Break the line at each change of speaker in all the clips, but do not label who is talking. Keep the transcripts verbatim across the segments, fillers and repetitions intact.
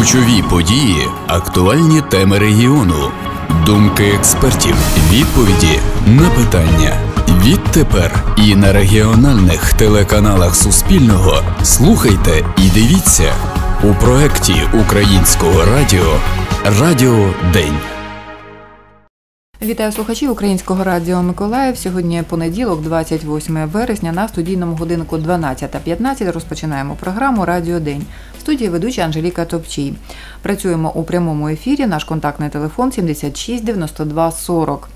Ключові події, актуальні теми регіону, думки експертів, відповіді на питання. Відтепер і на регіональних телеканалах Суспільного слухайте і дивіться у проєкті Українського радіо «Радіо День».
Вітаю слухачів Українського радіо Миколаїв. Сьогодні понеділок, двадцять восьме вересня, на студійному годинку дванадцята п'ятнадцять розпочинаємо програму «Радіо День». В студії ведуча Анжеліка Топчій. Працюємо у прямому ефірі. Наш контактний телефон сімдесят шість дев'яносто два сорок.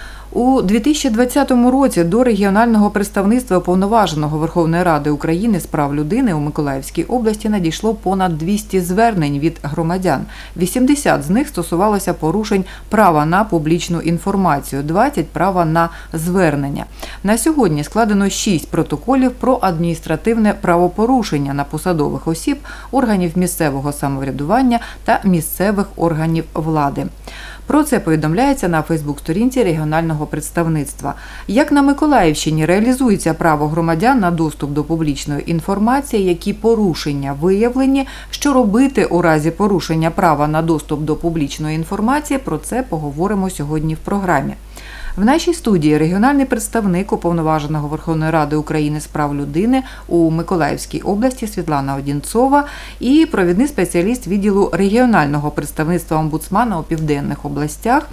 У дві тисячі двадцятому році до регіонального представництва Уповноваженого Верховної Ради України з прав людини у Миколаївській області надійшло понад двісті звернень від громадян. вісімдесят з них стосувалося порушень права на публічну інформацію, двадцять – права на звернення. На сьогодні складено шість протоколів про адміністративне правопорушення на посадових осіб, органів місцевого самоврядування та місцевих органів влади. Про це повідомляється на фейсбук-сторінці регіонального представництва. Як на Миколаївщині реалізується право громадян на доступ до публічної інформації, які порушення виявлені, що робити у разі порушення права на доступ до публічної інформації, про це поговоримо сьогодні в програмі. В нашій студії регіональний представник Уповноваженого Верховної Ради України з прав людини у Миколаївській області Світлана Одінцова і провідний спеціаліст відділу регіонального представництва омбудсмана у південних областях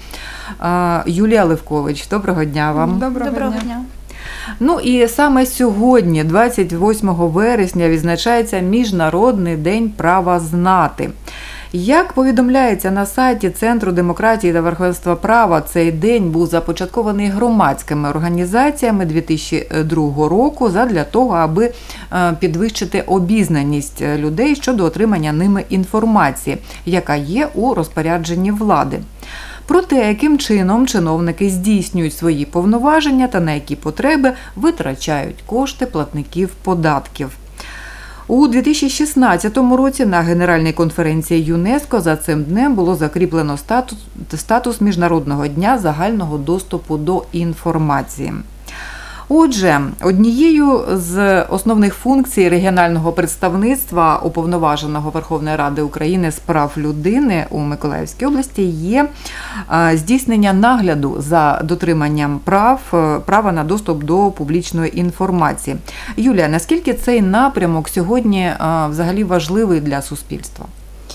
Юлія Левкович. Доброго дня вам.
Доброго, Доброго дня. дня.
Ну і саме сьогодні, двадцять восьмого вересня, відзначається Міжнародний день права знати. Як повідомляється на сайті Центру демократії та верховенства права, цей день був започаткований громадськими організаціями дві тисячі другого року задля того, аби підвищити обізнаність людей щодо отримання ними інформації, яка є у розпорядженні влади. Про те, яким чином чиновники здійснюють свої повноваження та на які потреби витрачають кошти платників податків. У дві тисячі шістнадцятому році на Генеральній конференції ЮНЕСКО за цим днем було закріплено статус, статус Міжнародного дня загального доступу до інформації. Отже, однією з основних функцій регіонального представництва Уповноваженого Верховної Ради України з прав людини у Миколаївській області є здійснення нагляду за дотриманням прав, права на доступ до публічної інформації. Юлія, наскільки цей напрямок сьогодні взагалі важливий для суспільства?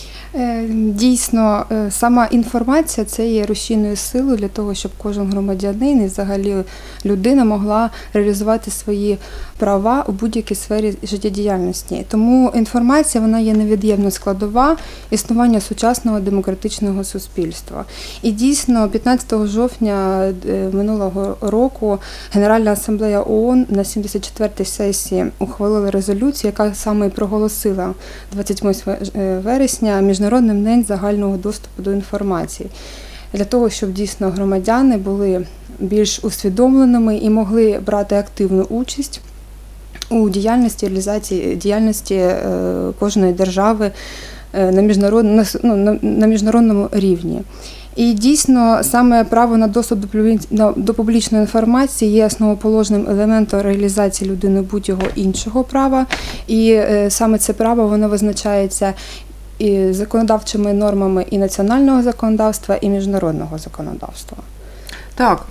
Дійсно, сама інформація – це є рушійною силою для того, щоб кожен громадянин і взагалі людина могла реалізувати свої права у будь-якій сфері життєдіяльності. Тому інформація, вона є невід'ємна складова існування сучасного демократичного суспільства. І дійсно, п'ятнадцятого жовтня минулого року Генеральна асамблея ООН на сімдесят четвертій сесії ухвалила резолюцію, яка саме і проголосила двадцять восьмого вересня Міжнародним днем загального доступу до інформації. Для того, щоб дійсно громадяни були більш усвідомленими і могли брати активну участь у діяльності, реалізації діяльності кожної держави на міжнародному, ну, на міжнародному рівні. І дійсно, саме право на доступ до публічної інформації є основоположним елементом реалізації людини будь-якого іншого права. І саме це право, воно визначається і законодавчими нормами і національного законодавства, і міжнародного законодавства.
Так,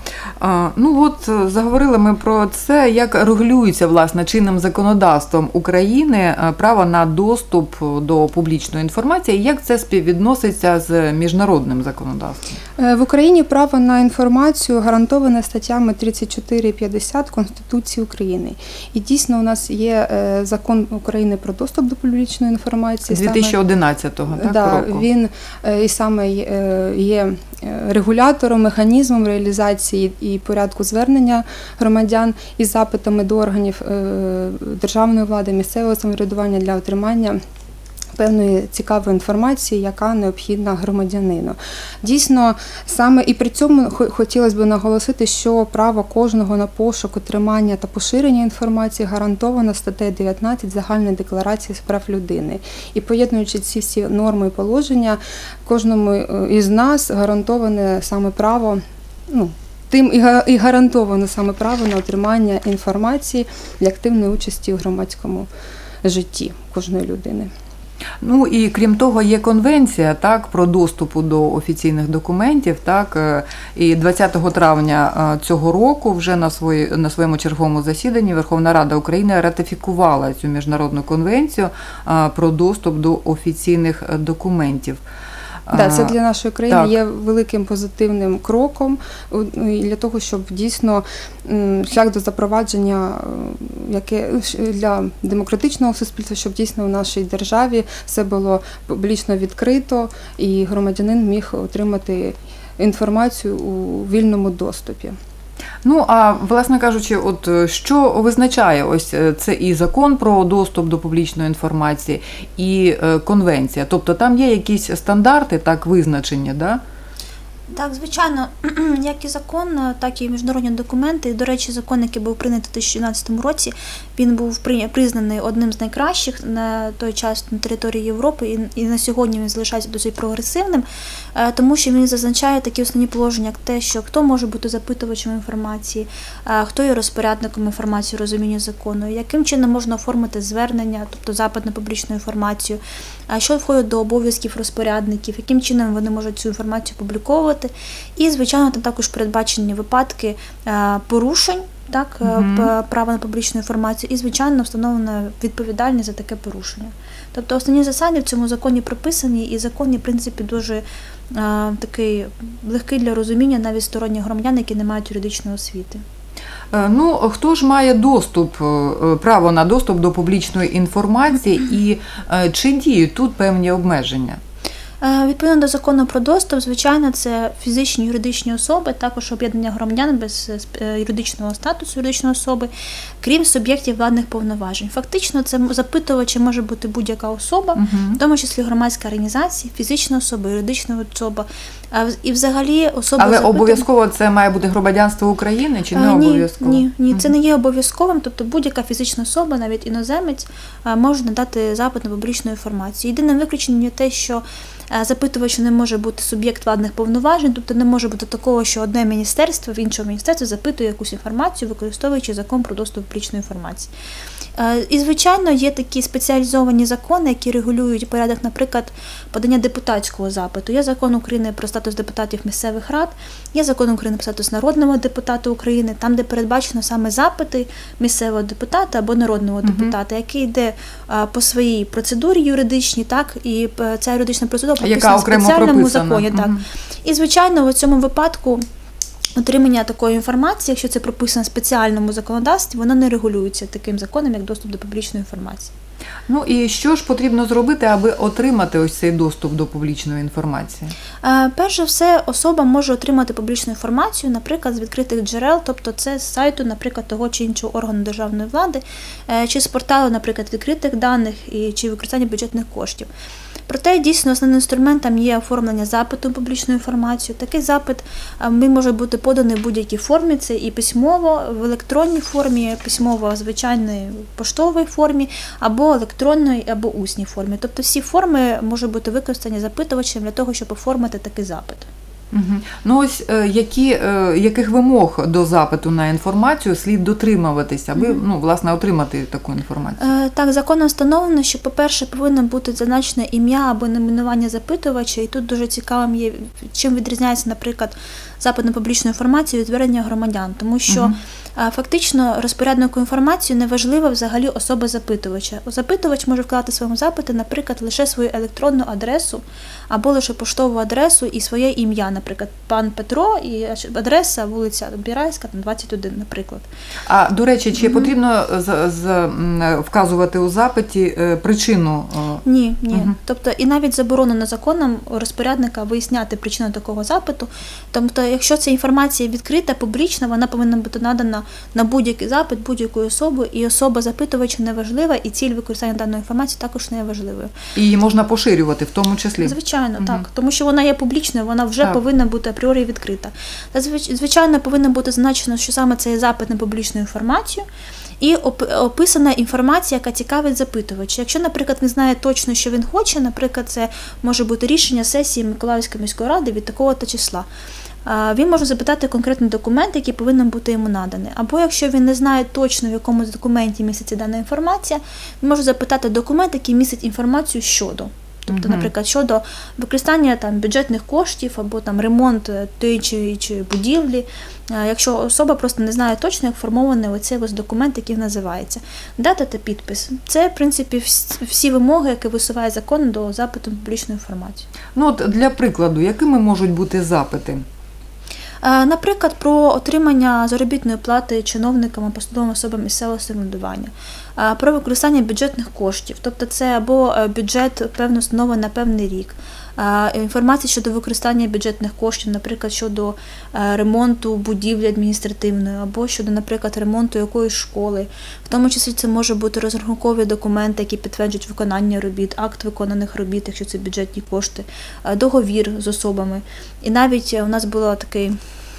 ну от заговорили ми про це, як регулюється, власне, чинним законодавством України право на доступ до публічної інформації, як це співвідноситься з міжнародним законодавством?
В Україні право на інформацію гарантоване статтями тридцять чотири і п'ятдесят Конституції України. І дійсно у нас є закон України про доступ до публічної інформації.
дві тисячі одинадцятого так,
да,
року.
Він і саме є регулятором, механізмом реалізації і порядку звернення громадян із запитами до органів державної влади, місцевого самоврядування для отримання певної цікавої інформації, яка необхідна громадянину. Дійсно, саме і при цьому хотілося б наголосити, що право кожного на пошук, отримання та поширення інформації гарантовано статтею дев'ятнадцять Загальної декларації з прав людини. І поєднуючи ці всі норми і положення, кожному із нас гарантоване саме право, ну, тим і гарантовано саме право на отримання інформації для активної участі у громадському житті кожної людини.
Ну і крім того, є конвенція, так, про доступу до офіційних документів, так, і двадцятого травня цього року вже на свої, на своєму черговому засіданні Верховна Рада України ратифікувала цю міжнародну конвенцію про доступ до офіційних документів.
Да, це для нашої країни
так.
є великим позитивним кроком для того, щоб дійсно шлях до запровадження яке для демократичного суспільства, щоб дійсно в нашій державі все було публічно відкрито і громадянин міг отримати інформацію у вільному доступі.
Ну, а, власне кажучи, от що визначає ось це і закон про доступ до публічної інформації, і конвенція? Тобто там є якісь стандарти, так, визначені, да?
Так, звичайно, як і закон, так і міжнародні документи. До речі, закон, який був прийнятий у дві тисячі дванадцятому році, він був признаний одним з найкращих на той час на території Європи, і на сьогодні він залишається досить прогресивним, тому що він зазначає такі основні положення, як те, що хто може бути запитувачем інформації, хто є розпорядником інформації у розумінні закону, яким чином можна оформити звернення, тобто запит на публічну інформацію, що входить до обов'язків розпорядників, яким чином вони можуть цю інформацію публіковувати. І, звичайно, там також передбачені випадки порушень, так, mm-hmm. права на публічну інформацію, і, звичайно, встановлена відповідальність за таке порушення. Тобто основні засади в цьому законі прописані, і закон є, в принципі, дуже а, такий легкий для розуміння навіть сторонніх громадян, які не мають юридичної освіти.
Ну, хто ж має доступ, право на доступ до публічної інформації, і чи діють тут певні обмеження?
Відповідно до закону про доступ, звичайно, це фізичні юридичні особи, також об'єднання громадян без юридичного статусу юридичної особи, крім суб'єктів владних повноважень. Фактично, це запитувачем може бути будь-яка особа, uh-huh. в тому числі громадська організація, фізична особа, юридична особа. І взагалі особа
Але
запитувача...
обов'язково це має бути громадянство України чи не
а, ні,
обов'язково?
Ні, ні, це не є обов'язковим, тобто будь-яка фізична особа, навіть іноземець, може надати запит на публічну інформацію. Єдиним виключенням є те, що запитувачем не може бути суб'єкт владних повноважень, тобто не може бути такого, що одне міністерство в іншому міністерстві запитує якусь інформацію, використовуючи закон про доступ до публічної інформації. І, звичайно, є такі спеціалізовані закони, які регулюють порядок, наприклад, подання депутатського запиту. Є закон України про статус депутатів місцевих рад, є закон України про статус народного депутата України, там, де передбачено саме запити місцевого депутата або народного депутата, uh-huh. який йде по своїй процедурі юридичній, так, і ця юридична процедура прописана в спеціальному законі. Так. Uh-huh. І, звичайно, в цьому випадку отримання такої інформації, якщо це прописано в спеціальному законодавстві, воно не регулюється таким законом, як доступ до публічної інформації.
Ну і що ж потрібно зробити, аби отримати ось цей доступ до публічної інформації?
Перш за все, особа може отримати публічну інформацію, наприклад, з відкритих джерел, тобто це з сайту, наприклад, того чи іншого органу державної влади, чи з порталу, наприклад, відкритих даних, чи використання бюджетних коштів. Проте, дійсно, основним інструментом є оформлення запиту на публічну інформацію. Такий запит він може бути поданий в будь-якій формі, це і письмово, в електронній формі, письмово в звичайній поштовій формі, або електронній, або усній формі. Тобто всі форми можуть бути використані запитувачем для того, щоб оформити такий запит.
Угу. Ну ось які, яких вимог до запиту на інформацію слід дотримуватися, аби, угу. ну, власне, отримати таку інформацію?
Е, так, законом встановлено, що, по-перше, повинно бути зазначене ім'я або найменування запитувача, і тут дуже цікавим є, чим відрізняється, наприклад, запит на публічну інформацію від звернення громадян, тому що угу. фактично розпоряднику інформації не важлива взагалі особа запитувача. Запитувач може вкладати в своєму запиті, наприклад, лише свою електронну адресу або лише поштову адресу і своє ім'я, наприклад, пан Петро і адреса вулиця Бірайська, двадцять один, наприклад.
А, до речі, чи mm-hmm. потрібно з, з, вказувати у запиті причину?
Ні, ні. Mm-hmm. Тобто і навіть заборонено законом розпорядника виясняти причину такого запиту. Тобто, якщо ця інформація відкрита, публічна, вона повинна бути надана на будь-який запит, будь-якою особою, і особа запитувача не важлива, і ціль використання даної інформації також не є важливою.
І її можна поширювати в тому числі?
Звичайно, угу. так. Тому що вона є публічною, вона вже так. повинна бути апріорі відкрита. Та, звичайно, повинно бути зазначено, що саме це є запит на публічну інформацію, і описана інформація, яка цікавить запитувача. Якщо, наприклад, він знає точно, що він хоче, наприклад, це може бути рішення сесії Миколаївської міської ради від такого-то числа. він може запитати конкретний документ, який повинен бути йому наданий. Або якщо він не знає точно, в якому документі міститься дана інформація, він може запитати документ, який містить інформацію щодо. Тобто, uh-huh. наприклад, щодо використання там, бюджетних коштів або там, ремонт тієї чи іншої будівлі, якщо особа просто не знає точно, як формований оцей ось документ, який називається. Дата та підпис. Це, в принципі, всі вимоги, які висуває закон до запиту публічної інформації.
Ну, от для прикладу, якими можуть бути запити?
Наприклад, про отримання заробітної плати чиновникам, посадовим особам місцевого самоврядування, про використання бюджетних коштів, тобто це або бюджет певної установи на певний рік, інформація щодо використання бюджетних коштів, наприклад, щодо ремонту будівлі адміністративної, або щодо, наприклад, ремонту якоїсь школи. В тому числі це може бути розрахункові документи, які підтверджують виконання робіт, акт виконаних робіт, якщо це бюджетні кошти, договір з особами. І навіть у нас була такий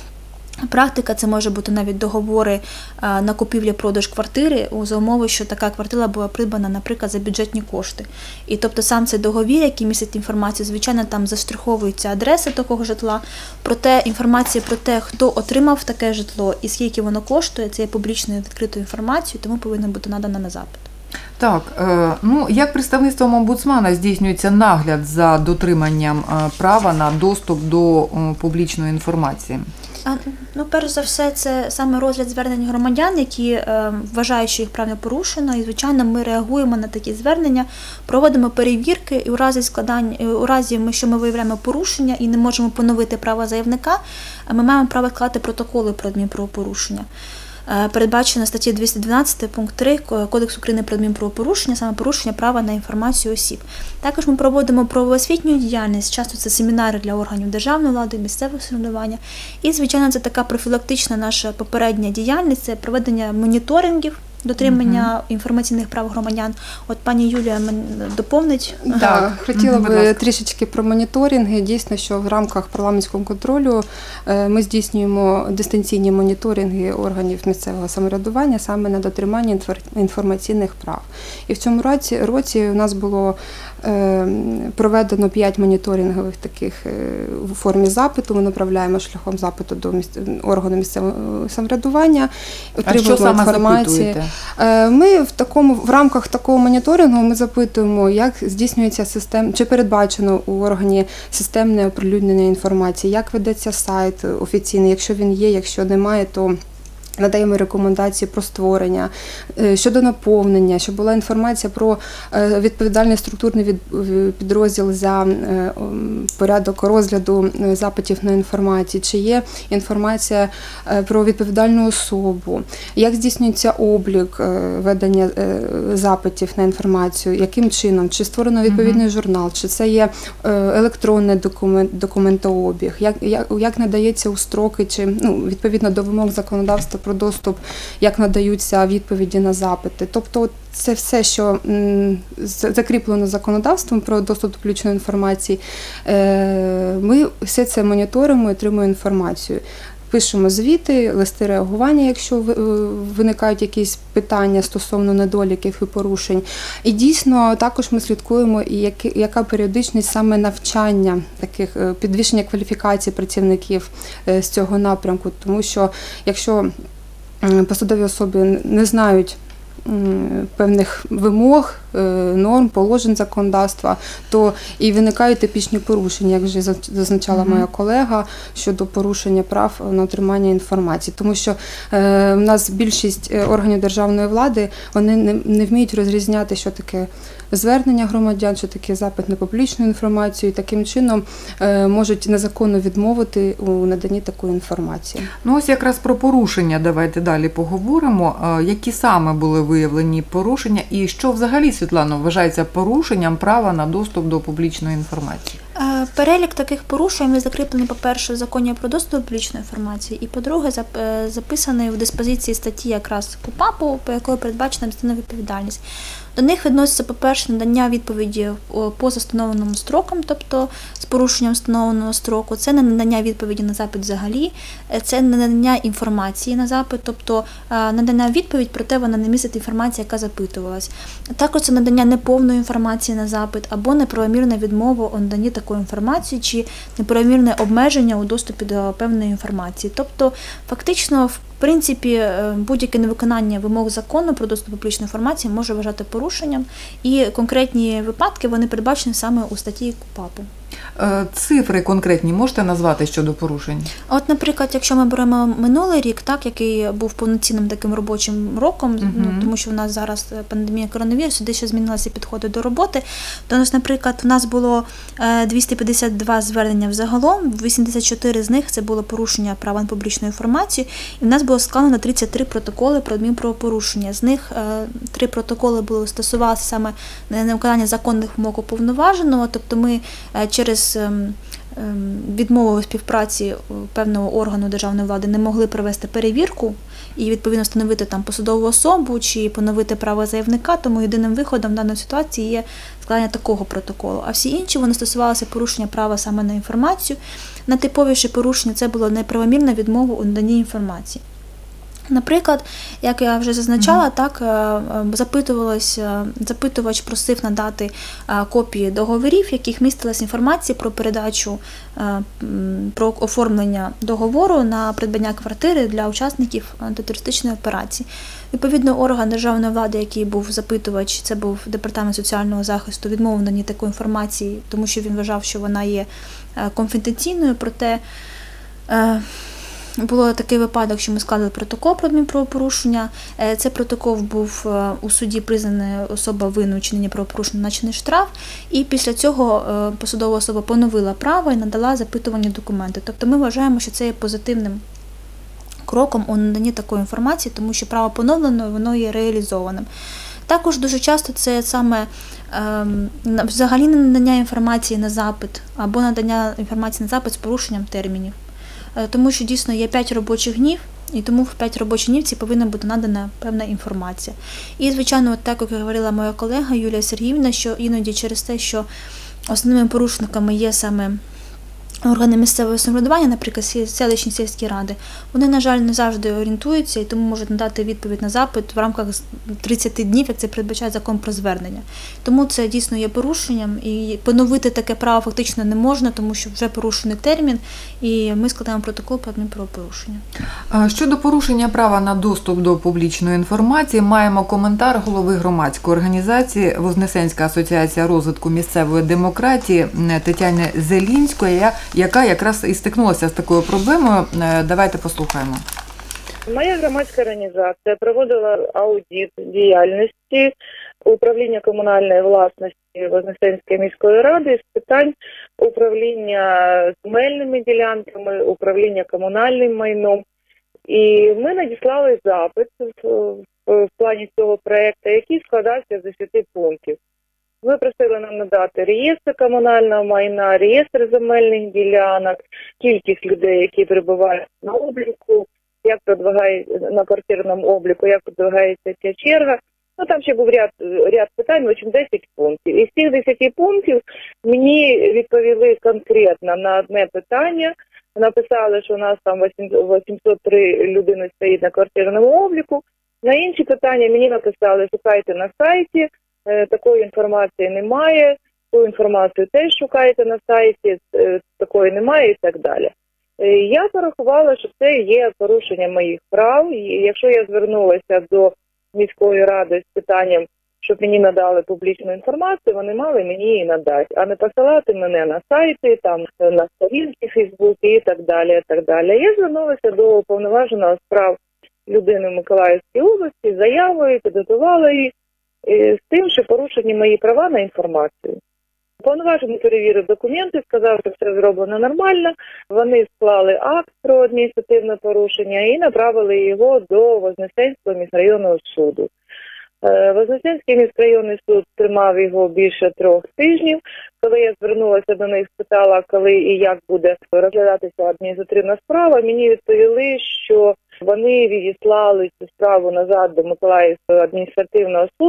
практика, це може бути навіть договори на купівлю-продаж квартири за умови, що така квартира була придбана, наприклад, за бюджетні кошти. І тобто сам цей договір, який містить інформацію, звичайно, там заштриховується адреса такого житла, проте інформація про те, хто отримав таке житло і скільки воно коштує, це є публічною відкритою інформацією, тому повинна бути надана на запит.
Так, ну як представництвом омбудсмана здійснюється нагляд за дотриманням права на доступ до публічної інформації?
Ну, перш за все, це саме розгляд звернень громадян, які е, вважають, що їх право порушено, і, звичайно, ми реагуємо на такі звернення, проводимо перевірки, і у разі складання, у разі, що ми виявляємо порушення і не можемо поновити право заявника, ми маємо право складати протоколи про адмінправопорушення. Передбачено статті двісті дванадцять пункт три Кодексу України про адмінправопорушення, саме порушення права на інформацію осіб. Також ми проводимо правоосвітню діяльність, часто це семінари для органів державної влади, місцевого самоврядування. І, звичайно, це така профілактична наша попередня діяльність, це проведення моніторингів, дотримання угу. інформаційних прав громадян. От пані Юлія доповнить.
Так, хотіла би трішечки про моніторинги. Дійсно, що в рамках парламентського контролю ми здійснюємо дистанційні моніторинги органів місцевого самоврядування саме на дотримання інформаційних прав. І в цьому році, році у нас було проведено п'ять моніторингових таких в формі запиту. Ми направляємо шляхом запиту до органу місцевого самоврядування.
А що саме запитуєте?
Ми в такому в рамках такого моніторингу ми запитуємо, як здійснюється систем, чи передбачено у органі системне оприлюднення інформації, як ведеться сайт офіційний, якщо він є, якщо немає, то надаємо рекомендації про створення, щодо наповнення, щоб була інформація про відповідальний структурний підрозділ за порядок розгляду запитів на інформацію, чи є інформація про відповідальну особу, як здійснюється облік ведення запитів на інформацію, яким чином, чи створено відповідний угу. журнал, чи це є електронний документ, документообіг, як, як, як надається у строки, чи ну, відповідно до вимог законодавства про доступ, як надаються відповіді на запити. Тобто це все, що закріплено законодавством про доступ до публічної інформації, ми все це моніторимо і отримуємо інформацію. Пишемо звіти, листи реагування, якщо виникають якісь питання стосовно недоліків і порушень. І дійсно також ми слідкуємо, яка періодичність саме навчання, таких підвищення кваліфікації працівників з цього напрямку. Тому що якщо посадові особи не знають певних вимог, норм, положень законодавства, то і виникають типічні порушення, як вже зазначала моя колега, щодо порушення прав на отримання інформації. Тому що е, у нас більшість органів державної влади, вони не, не вміють розрізняти, що таке звернення громадян, що таке запит на публічну інформацію, і таким чином е, можуть незаконно відмовити у наданні такої інформації.
Ну ось якраз про порушення давайте далі поговоримо. Які саме були виявлені порушення і що взагалі, Світлано, вважається порушенням права на доступ до публічної інформації?
Перелік таких порушень закріплений, по-перше, в законі про доступ до публічної інформації, і, по-друге, записаний в диспозиції статті якраз КУпАПу, по якої передбачена адміністративна відповідальність. До них відноситься, по-перше, надання відповіді поза встановленим строком, тобто з порушенням встановленого строку, це не надання відповіді на запит взагалі, це не надання інформації на запит, тобто надання відповідь, проте вона не містить інформації, яка запитувалась. Також це надання неповної інформації на запит або неправомірна відмова у наданні такої інформації чи неправомірне обмеження у доступі до певної інформації. Тобто, фактично, в принципі, будь-яке невиконання вимог закону про доступ до публічної інформації може вважати порушенням, і конкретні випадки вони передбачені саме у статті КУпАПу.
Цифри конкретні можете назвати щодо порушень? От,
наприклад, якщо ми беремо минулий рік, так, який був повноцінним таким робочим роком, uh-huh. ну, тому що в нас зараз пандемія коронавірусу, дещо змінилися підходи до роботи, то, наприклад, в нас було двісті п'ятдесят два звернення взагалом, вісімдесят чотири з них це було порушення права на публічну інформацію, і в нас було складено тридцять три протоколи про адмінправопорушення. З них три протоколи були стосувалися саме невиконання законних вимог уповноваженого, тобто ми через відмову у співпраці певного органу державної влади не могли провести перевірку і, відповідно, встановити там посадову особу чи поновити право заявника, тому єдиним виходом в даної ситуації є складення такого протоколу. А всі інші, вони стосувалися порушення права саме на інформацію. Найтиповіше порушення – це було неправомірна відмова у наданні інформації. Наприклад, як я вже зазначала, mm-hmm. так, запитувалось, запитувач просив надати копії договорів, в яких містилась інформація про передачу, про оформлення договору на придбання квартири для учасників антитерористичної операції. Відповідно, орган державної влади, який був запитувач, це був Департамент соціального захисту, відмовив наданні такої інформації, тому що він вважав, що вона є конфіденційною, проте було такий випадок, що ми складали протокол про адмінправопорушення. Цей протокол був у суді признаний особа винною у чиненні правопорушення, начений штраф, і після цього посадова особа поновила право і надала запитувані документи. Тобто ми вважаємо, що це є позитивним кроком у наданні такої інформації, тому що право поновлено, і воно є реалізованим. Також дуже часто це саме ем, взагалі надання інформації на запит або надання інформації на запит з порушенням термінів. Тому що дійсно є п'ять робочих днів, і тому в п'ять робочих днів ці повинна бути надана певна інформація. І, звичайно, от так, як говорила моя колега Юлія Сергіївна, що іноді через те, що основними порушниками є саме органи місцевого самоврядування, наприклад, селищні сільські ради, вони, на жаль, не завжди орієнтуються і тому можуть надати відповідь на запит в рамках тридцяти днів, як це передбачає закон про звернення. Тому це дійсно є порушенням, і поновити таке право фактично не можна, тому що вже порушений термін, і ми складаємо протокол про адмінправопорушення.
Щодо порушення права на доступ до публічної інформації, маємо коментар голови громадської організації Вознесенська асоціація розвитку місцевої демократії Тетяни Зелінської, яка якраз і стикнулася з такою проблемою. Давайте послухаємо.
Моя громадська організація проводила аудит діяльності управління комунальної власності Вознесенської міської ради з питань управління земельними ділянками, управління комунальним майном. І ми надіслали запит в плані цього проєкту, який складався з десяти пунктів. Ви просили нам надати реєстр комунального майна, реєстр земельних ділянок, кількість людей, які перебувають на обліку, як продвигає на квартирному обліку, як продвигається ця черга. Ну, там ще був ряд, ряд питань, в общем, десять пунктів. І з цих десяти пунктів мені відповіли конкретно на одне питання. Написали, що у нас там вісімсот три людини стоїть на квартирному обліку. На інші питання мені написали, шукайте на сайті. Такої інформації немає, ту інформацію теж шукаєте на сайті, такої немає і так далі. Я порахувала, що це є порушення моїх прав, і якщо я звернулася до міської ради з питанням, щоб мені надали публічну інформацію, вони мали мені її надати, а не посилати мене на сайти, там, на сторінки в Фейсбуці і так далі, і так далі. Я звернулася до уповноваженого справ людини в Миколаївській області з заявою, підготувала її, з тим, що порушені мої права на інформацію. Уповноважений перевірив документи, сказав, що все зроблено нормально. Вони склали акт про адміністративне порушення і направили його до Вознесенського міськрайонного суду. Вознесенський міськрайонний суд тримав його більше трьох тижнів. Коли я звернулася до них, спитала, коли і як буде розглядатися адміністративна справа, мені відповіли, що вони відіслали цю справу назад до Миколаївського адміністративного суду,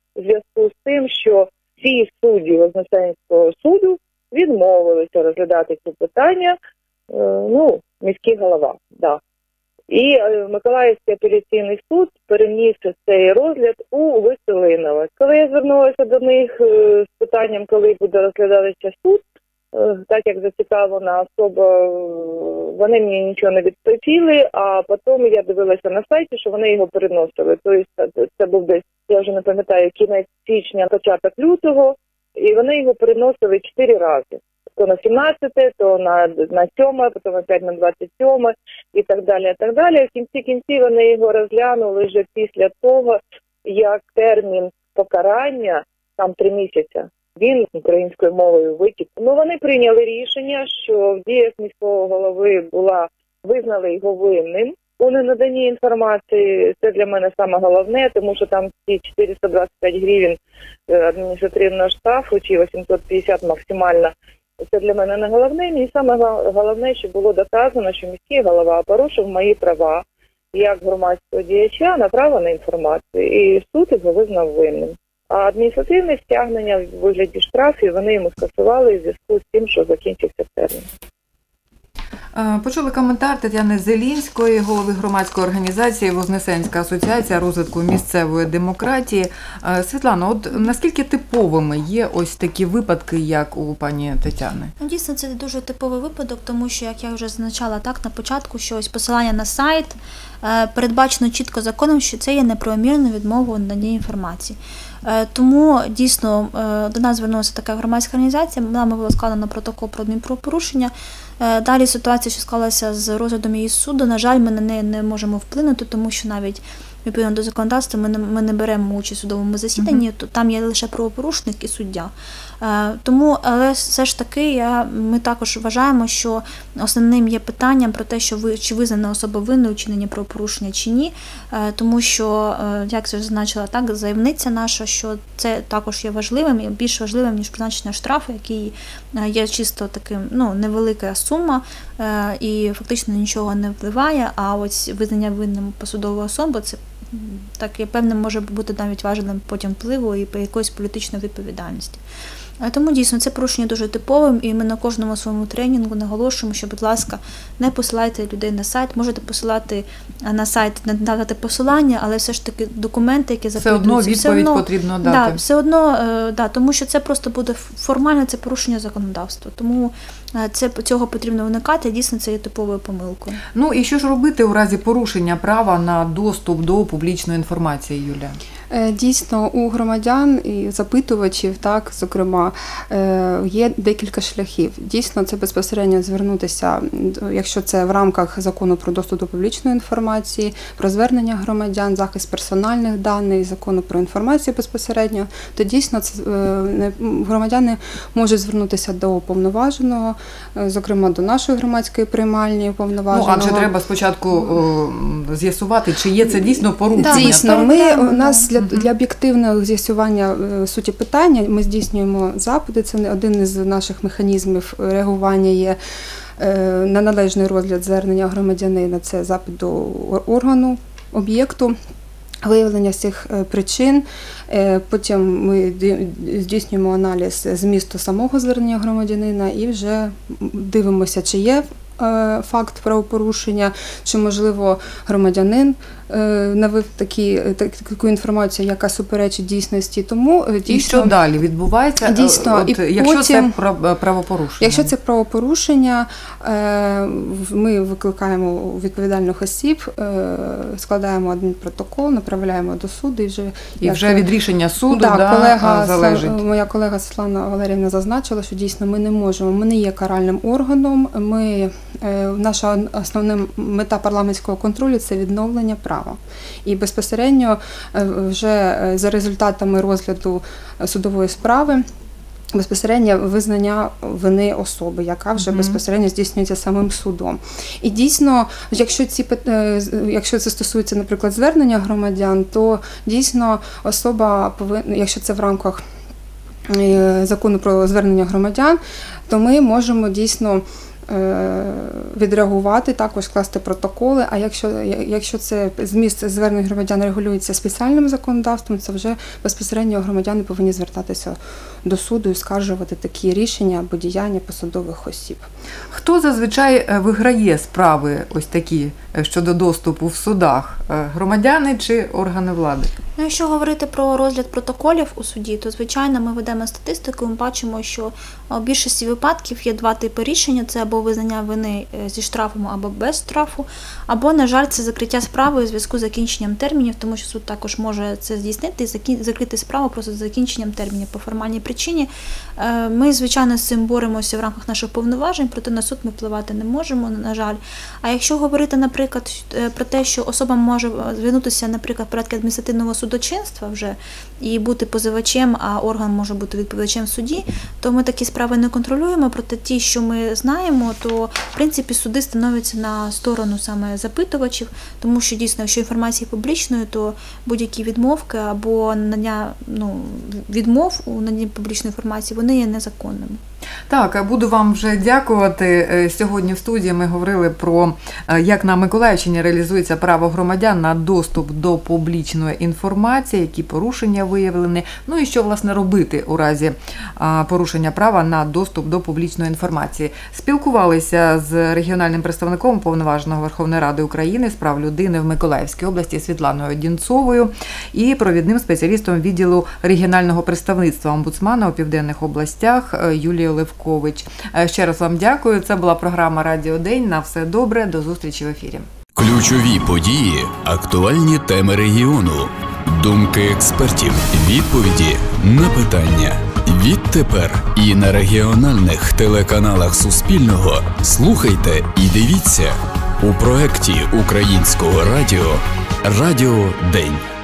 в зв'язку з тим, що всі судді Вознесенського суду відмовилися розглядати ці питання, ну, міський голова, да. І Миколаївський апеляційний суд переніс цей розгляд у Веселинове. Коли я звернулася до них з питанням, коли буде розглядатися суд, так як зацікавлена особа, вони мені нічого не відповіли, а потім я дивилася на сайті, що вони його переносили. Тобто це був десь, я вже не пам'ятаю, кінець січня, початок лютого, і вони його переносили чотири рази. То на сімнадцяте, то на, на сьоме, потім опять на двадцять сьоме і так далі, і так далі. В кінці кінці вони його розглянули вже після того, як термін покарання, там три місяці, він українською мовою витік. Ну, вони прийняли рішення, що в діях міського голови була, визнали його винним у ненаданні інформації. Це для мене саме головне, тому що там ці чотириста двадцять п'ять гривень адміністративного штрафу чи вісімсот п'ятдесят максимально. Це для мене не головне. Мені саме головне, що було доказано, що міський голова порушив мої права як громадського діяча на право на інформацію. І суд його визнав винним. А адміністративне стягнення в вигляді штрафів вони йому скасували в зв'язку з тим, що закінчився термін.
Почули коментар Тетяни Зелінської, голови громадської організації «Вознесенська асоціація розвитку місцевої демократії». Світлано, от наскільки типовими є ось такі випадки, як у пані Тетяни?
Ну, дійсно, це дуже типовий випадок, тому що, як я вже зазначала так на початку, що ось посилання на сайт передбачено чітко законом, що це є неправомірною відмовою наданні інформації. Тому, дійсно, до нас звернулася така громадська організація, нами було складено протокол про адмінправопорушення. Далі ситуація, що склалася з розглядом її суду, на жаль, ми на неї не можемо вплинути, тому що навіть відповідно до законодавства ми не, ми не беремо участь у судовому засіданні, то там є лише правопорушник і суддя. Тому, але все ж таки, я, ми також вважаємо, що основним є питанням про те, що ви, чи визнана особа винною у чиненні правопорушення чи ні, тому що, як я зазначила так, заявниця наша, що це також є важливим, і більш важливим, ніж призначення штрафу, який є чисто таким, ну, невелика сума і фактично нічого не впливає, а ось визнання винним посадової особи, це так, певне, може бути навіть важливим потім впливу і якоїсь політичної відповідальності. Тому, дійсно, це порушення дуже типовим, і ми на кожному своєму тренінгу наголошуємо, що, будь ласка, не посилайте людей на сайт, можете посилати на сайт, не дати посилання, але все ж таки документи, які запитуються.
Все одно відповідь все одно, потрібно дати.
Да, все одно, да, тому що це просто буде формально, це порушення законодавства. Тому це, цього потрібно уникати, дійсно, це є типовою помилкою.
Ну і що ж робити у разі порушення права на доступ до публічної інформації, Юлія?
Дійсно, у громадян і запитувачів, так, зокрема, є декілька шляхів. Дійсно, це безпосередньо звернутися, якщо це в рамках закону про доступ до публічної інформації, про звернення громадян, захист персональних даних, закону про інформацію безпосередньо, то дійсно це, громадяни можуть звернутися до уповноваженого, зокрема до нашої громадської приймальні уповноваженого.
Ну, адже треба спочатку о, з'ясувати, чи є це дійсно порушення.
Дійсно, ми, у нас для, для об'єктивного з'ясування суті питання ми здійснюємо запити, це один із наших механізмів реагування є на належний розгляд звернення громадянина, це запит до органу, об'єкту, виявлення цих причин, потім ми здійснюємо аналіз змісту самого звернення громадянина і вже дивимося, чи є факт правопорушення, чи, можливо, громадянин навив такі, таку інформацію, яка суперечить дійсності. Тому, дійсно,
і що далі відбувається,
дійсно,
от, і якщо потім, це правопорушення?
Якщо це правопорушення, ми викликаємо відповідальних осіб, складаємо адмінпротокол, направляємо до суду. І вже,
і як, вже від рішення суду
да,
да,
колега,
залежить?
Моя колега Світлана Валеріївна зазначила, що дійсно ми не можемо, ми не є каральним органом, ми, наша основна мета парламентського контролю – це відновлення права. І безпосередньо вже за результатами розгляду судової справи безпосередньо визнання вини особи, яка вже mm-hmm. безпосередньо здійснюється самим судом. І дійсно, якщо ці якщо це стосується, наприклад, звернення громадян, то дійсно особа повинна, якщо це в рамках закону про звернення громадян, то ми можемо дійсно відреагувати, також скласти протоколи, а якщо, якщо це зміст звернень громадян регулюється спеціальним законодавством, це вже безпосередньо громадяни повинні звертатися до суду і скаржувати такі рішення або діяння посадових осіб.
Хто зазвичай виграє справи ось такі щодо доступу в судах? Громадяни чи органи влади?
Ну, якщо говорити про розгляд протоколів у суді, то, звичайно, ми ведемо статистику, ми бачимо, що у більшості випадків є два типи рішення. Це або визнання вини зі штрафом, або без штрафу, або, на жаль, це закриття справи у зв'язку з закінченням термінів, тому що суд також може це здійснити і закрити справу просто з закінченням термінів по формальній причині. Ми, звичайно, з цим боремося в рамках наших повноважень, проте на суд ми впливати не можемо, на жаль. А якщо говорити, наприклад, про те, що особа може звернутися, наприклад, в порядку адміністративного судочинства вже і бути позивачем, а орган може бути відповідачем в суді, то ми такі справи не контролюємо, проте ті, що ми знаємо, то, в принципі, суди становляться на сторону саме запитувачів, тому що, дійсно, якщо інформація публічною, то будь-які відмовки або надання, ну, відмов у наданні публічної інформації, вони є незаконними.
Так, буду вам вже дякувати. Сьогодні в студії ми говорили про, як на Миколаївщині реалізується право громадян на доступ до публічної інформації, які порушення виявлені, ну і що, власне, робити у разі порушення права на доступ до публічної інформації. Спілкувалися з регіональним представником Уповноваженого Верховної Ради України з прав людини в Миколаївській області Світланою Дінцовою і провідним спеціалістом відділу регіонального представництва омбудсмана у Південних областях Юлією Левкович. Ще раз вам дякую. Це була програма «Радіо День». На все добре. До зустрічі в ефірі.
Ключові події, актуальні теми регіону, думки експертів, відповіді на питання. Відтепер і на регіональних телеканалах Суспільного слухайте і дивіться у проєкті Українського радіо «Радіо День».